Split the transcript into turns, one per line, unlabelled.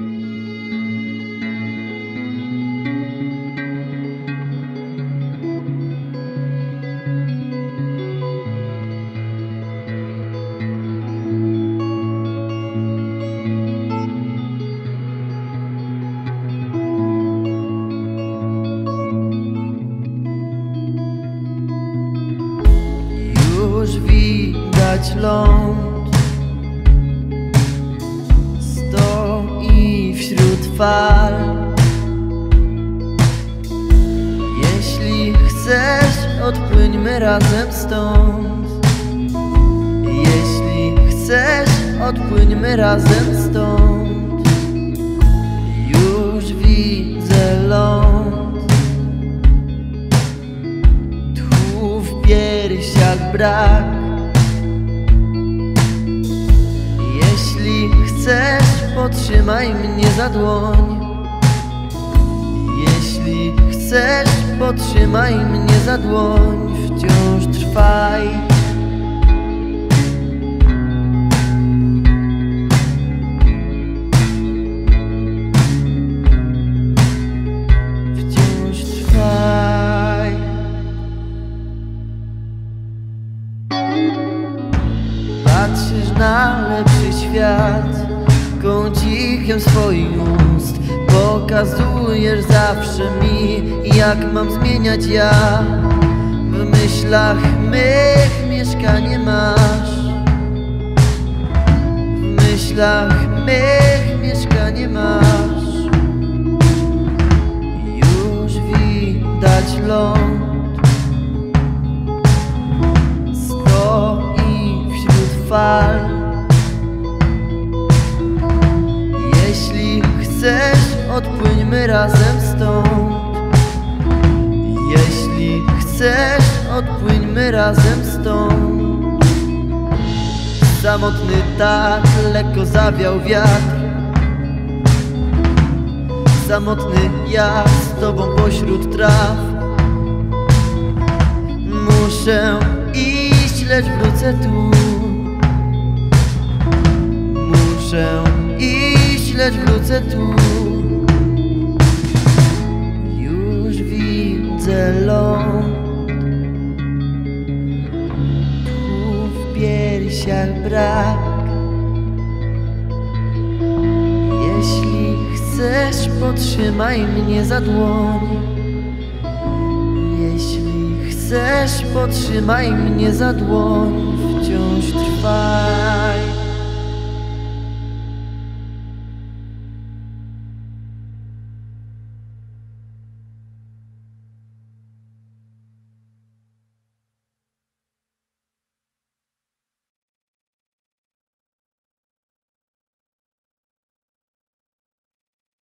Już widać ląd, stoi wśród fal. Jeśli chcesz, odpłyńmy razem stąd. Jeśli chcesz, odpłyńmy razem stąd. Już widzę ląd, tchu w piersiach brak. Jeśli chcesz, podtrzymaj mnie za dłoń. Jeśli chcesz, podtrzymaj mnie za dłoń. Wciąż trwaj. Wciąż trwaj. Patrzysz na lepszy świat kącikiem swoich ust. Pokazujesz zawsze mi, jak mam zmieniać ja. W myślach mych mieszkanie masz. W myślach mych mieszkanie masz. Już widać ląd, stoi wśród fal. Jeśli chcesz, odpłyńmy razem stąd. Jeśli chcesz, odpłyńmy razem stąd. Samotny tak lekko zawiał wiatr. Samotny ja z tobą pośród traw. Muszę iść, lecz wrócę tu. Muszę iść, lecz wrócę tu. Już widzę ląd, tchu w piersiach brak. Jeśli chcesz, podtrzymaj mnie za dłoń. Jeśli chcesz, podtrzymaj mnie za dłoń. Wciąż trwaj.